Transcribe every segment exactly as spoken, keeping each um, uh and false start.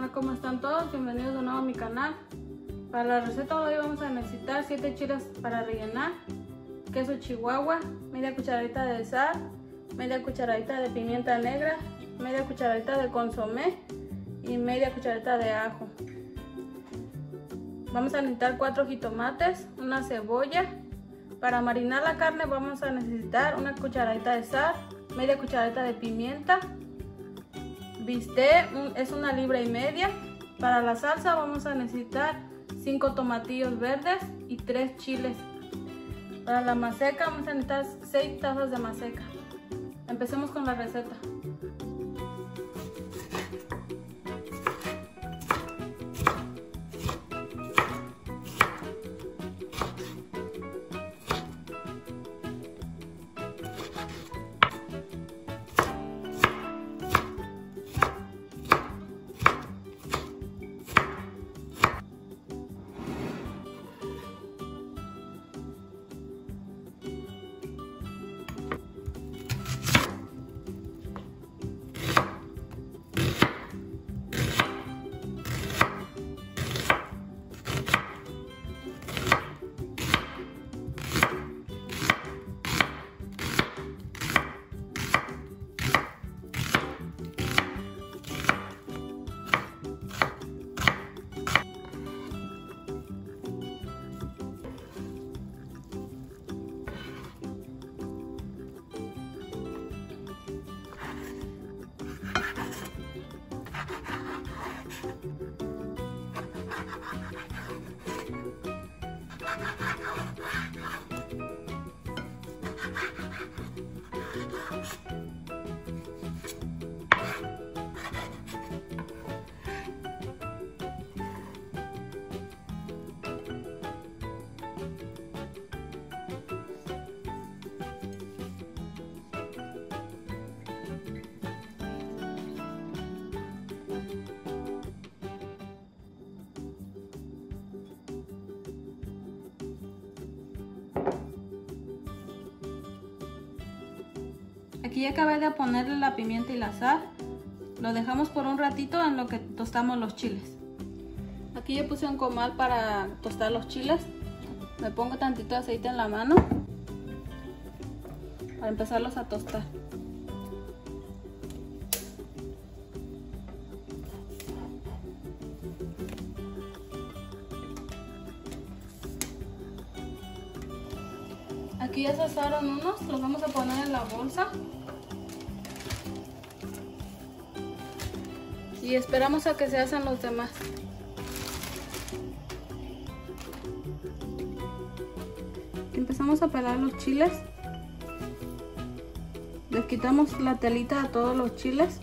Hola, ¿cómo están todos? Bienvenidos de nuevo a mi canal. Para la receta de hoy vamos a necesitar siete chiles para rellenar, queso chihuahua, media cucharadita de sal, media cucharadita de pimienta negra, media cucharadita de consomé y media cucharadita de ajo. Vamos a necesitar cuatro jitomates, una cebolla. Para marinar la carne vamos a necesitar una cucharadita de sal, media cucharadita de pimienta, bistec es una libra y media. Para la salsa vamos a necesitar cinco tomatillos verdes y tres chiles. Para la maseca vamos a necesitar seis tazas de maseca. Empecemos con la receta. Aquí ya acabé de ponerle la pimienta y la sal. Lo dejamos por un ratito en lo que tostamos los chiles. Aquí ya puse un comal para tostar los chiles. Me pongo tantito aceite en la mano para empezarlos a tostar. Aquí ya se asaron unos, los vamos a poner en la bolsa. Y esperamos a que se asen los demás. Empezamos a pelar los chiles. Les quitamos la telita a todos los chiles.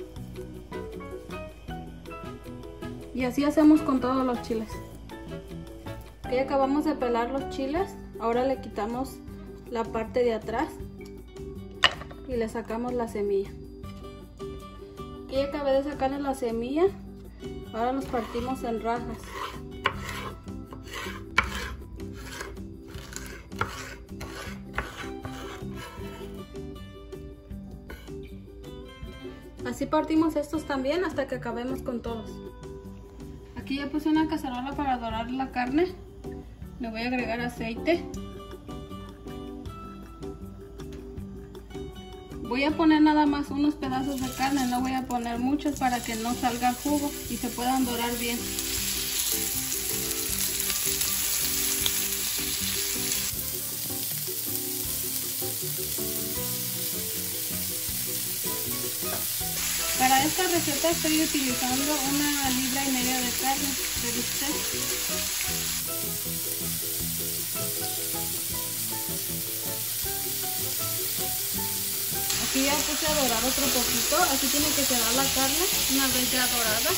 Y así hacemos con todos los chiles. Aquí acabamos de pelar los chiles. Ahora le quitamos la parte de atrás y le sacamos la semilla. Aquí acabé de sacarle la semilla. Ahora los partimos en rajas. Así partimos estos también hasta que acabemos con todos. Aquí ya puse una cacerola para dorar la carne. Le voy a agregar aceite. Voy a poner nada más unos pedazos de carne, no voy a poner muchos para que no salga jugo y se puedan dorar bien. Para esta receta estoy utilizando una libra y media de carne de bistec. Aquí ya puse a dorar otro poquito, así tiene que quedar la carne una vez ya dorada.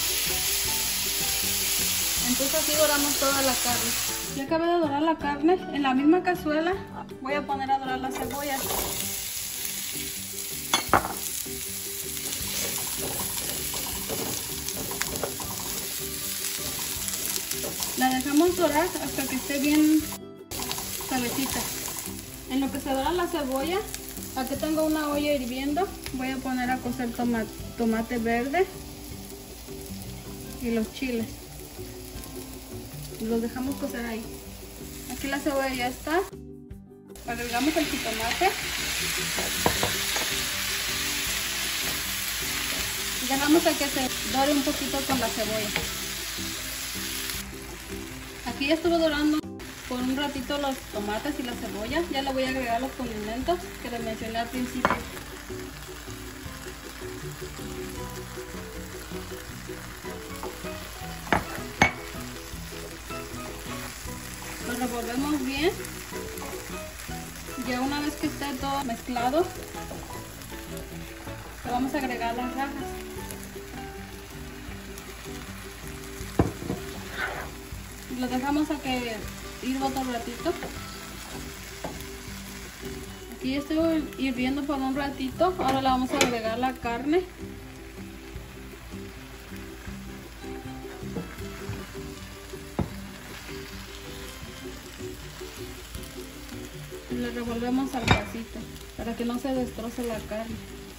Entonces así doramos toda la carne. Ya acabé de dorar la carne, en la misma cazuela voy a poner a dorar la cebolla. La dejamos dorar hasta que esté bien suavecita. En lo que se dora la cebolla, aquí tengo una olla hirviendo. Voy a poner a cocer toma, tomate verde. y los chiles. Los dejamos cocer ahí. Aquí la cebolla ya está. Agregamos el jitomate. Dejamos a que se dore un poquito con la cebolla. Aquí ya estuvo dorando por un ratito los tomates y la cebolla. Ya le voy a agregar los condimentos que les mencioné al principio. Lo revolvemos bien. Ya una vez que esté todo mezclado, le vamos a agregar las rajas. Lo dejamos a que hirva otro ratito. Aquí estoy hirviendo por un ratito. Ahora le vamos a agregar la carne. Y le revolvemos al pasito para que no se destroce la carne.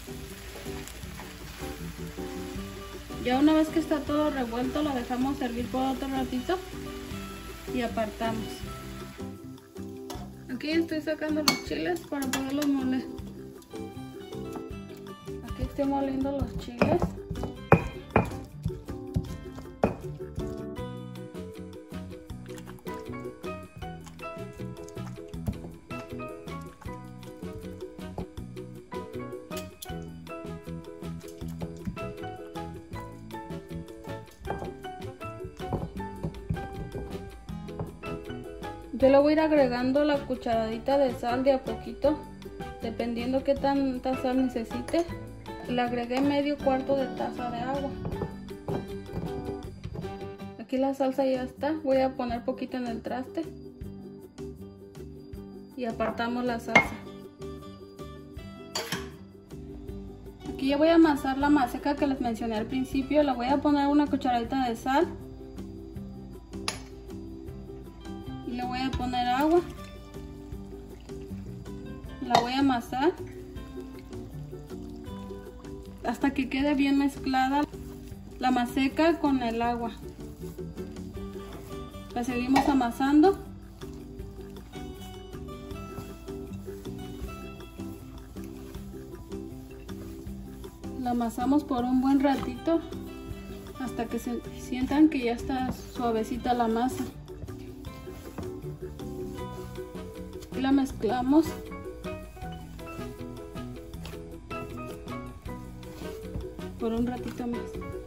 Ya una vez que está todo revuelto, lo dejamos servir por otro ratito y apartamos. Aquí estoy sacando los chiles para poderlos moler. Aquí estoy moliendo los chiles. Yo le voy a ir agregando la cucharadita de sal de a poquito, dependiendo qué tanta sal necesite. Le agregué medio cuarto de taza de agua. Aquí la salsa ya está. Voy a poner poquito en el traste y apartamos la salsa. Aquí ya voy a amasar la maseca que les mencioné al principio. Le voy a poner una cucharadita de sal. Le voy a poner agua, la voy a amasar hasta que quede bien mezclada la maseca con el agua. La seguimos amasando. La amasamos por un buen ratito hasta que se sientan que ya está suavecita la masa. La mezclamos por un ratito más.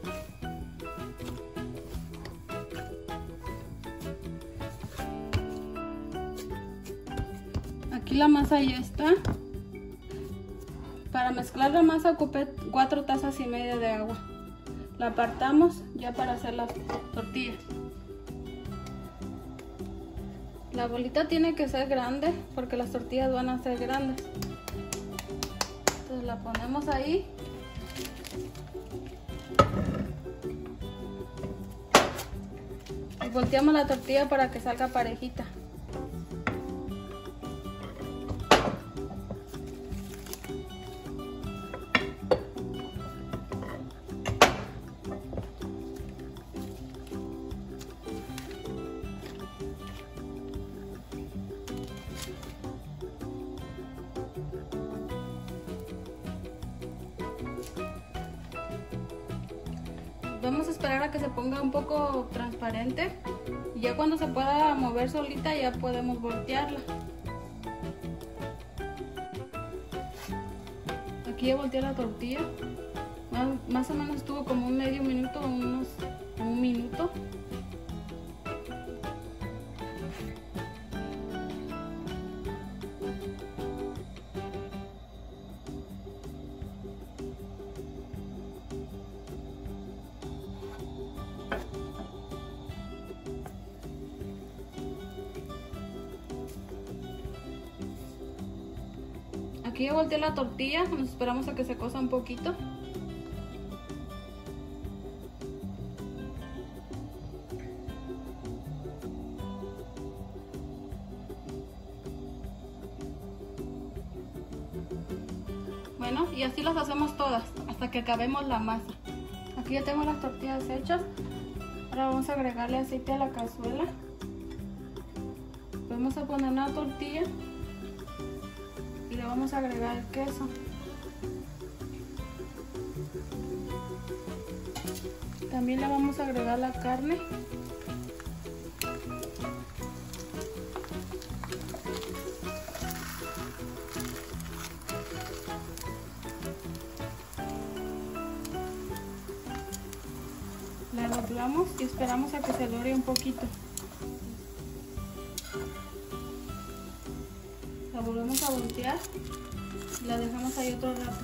Aquí la masa ya está. Para mezclar la masa ocupé cuatro tazas y media de agua. La apartamos ya para hacer las tortillas. La bolita tiene que ser grande porque las tortillas van a ser grandes. Entonces la ponemos ahí. Y volteamos la tortilla para que salga parejita. Vamos a esperar a que se ponga un poco transparente y ya cuando se pueda mover solita ya podemos voltearla. Aquí ya volteé la tortilla, más, más o menos estuvo como un medio minuto, unos un minuto. Aquí ya volteé la tortilla, nos esperamos a que se cosa un poquito. Bueno, y así las hacemos todas hasta que acabemos la masa. Aquí ya tengo las tortillas hechas. Ahora vamos a agregarle aceite a la cazuela. Vamos a poner una tortilla y le vamos a agregar el queso. También le vamos a agregar la carne. La doblamos y esperamos a que se dore un poquito. La volvemos a voltear y la dejamos ahí otro rato.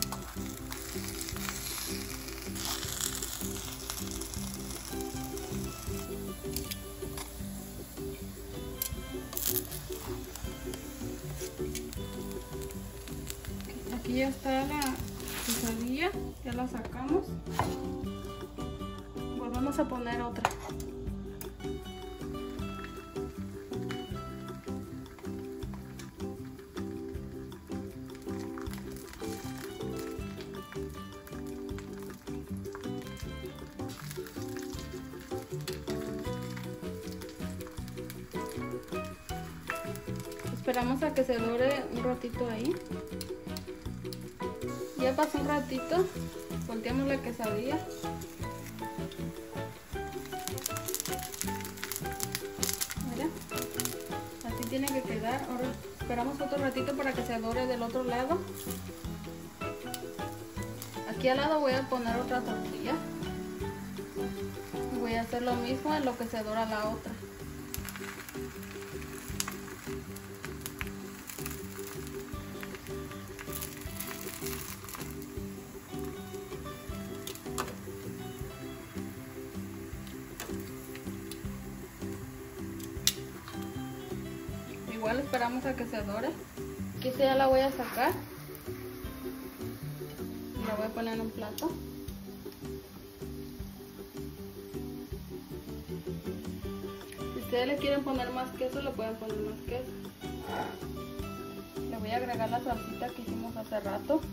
Aquí ya está la quesadilla, ya la sacamos. Volvemos a poner otra. Esperamos a que se dore un ratito ahí. Ya pasó un ratito, volteamos la quesadilla. Mira, así tiene que quedar. Ahora esperamos otro ratito para que se dore del otro lado. Aquí al lado voy a poner otra tortilla. Voy a hacer lo mismo en lo que se dora la otra. Igual esperamos a que se dore. Aquí esta ya la voy a sacar y la voy a poner en un plato. Si ustedes le quieren poner más queso, le pueden poner más queso. Le voy a agregar la salsita que hicimos hace rato.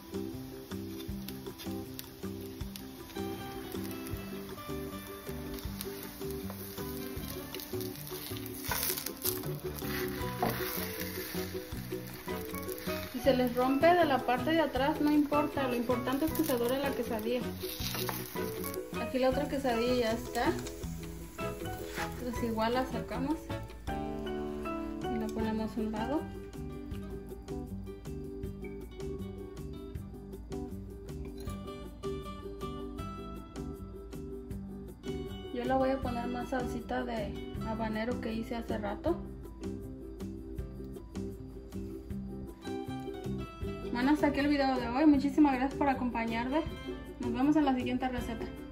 Si se les rompe de la parte de atrás, no importa, lo importante es que se dore la quesadilla. Aquí la otra quesadilla ya está. Entonces igual la sacamos y la ponemos a un lado. Yo le voy a poner más salsita de habanero que hice hace rato. Bueno, hasta aquí el video de hoy. Muchísimas gracias por acompañarme. Nos vemos en la siguiente receta.